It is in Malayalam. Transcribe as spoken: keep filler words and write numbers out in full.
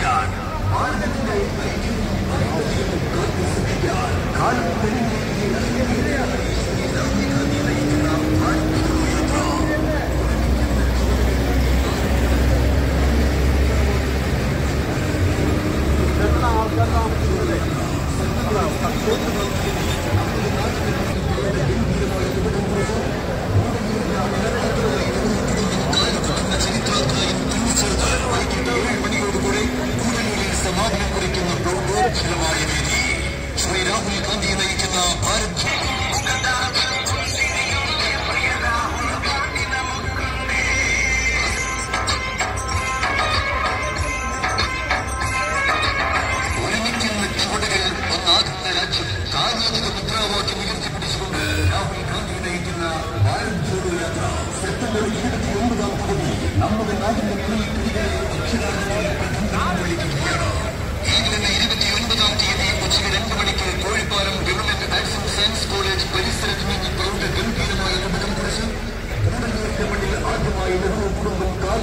സൃഷ്ടിക്കാൻ ഭാരതത്തിന്റെ കാലം സമാധാനം കുറിക്കുന്ന പ്രൗഢോജ്വലമായ വേദി ശ്രീ രാഹുൽ ഗാന്ധി നയിക്കുന്ന ഭാരത് ഒരുമിക്കുന്ന ചുവടുകൾ ഒന്നാകുന്ന രാജ്യം സാമൂഹിക മുദ്രാവാക്യം ഉയർത്തിപ്പിടിച്ചുകൊണ്ട് രാഹുൽ ഗാന്ധി നയിക്കുന്ന ഭാരത് ജോഡോ യാത്ര സെപ്റ്റംബർ ഇരുപത്തി ഒമ്പതാം തീയതി നമ്മുടെ നാടിന്റെ മുന്നിൽ കുടികളെ അക്ഷരാർത്ഥമായി പ്രധാനമന്ത്രി വിളിക്കുകയാണ്. ഇന്ന് ഇരുപത്തിയൊൻപതാം തീയതി ഉച്ചയ്ക്ക് രണ്ട് മണിക്ക് Kozhippalam government arts and science college പരിസരത്ത് നിന്ന് പ്രൗഢ ഗംഭീരമായ തുടക്കം കുറിച്ച് കൂടല്ലൂരിന്റെ മണ്ണിൽ ആദ്യമായി നെഹ്റു കുടുംബം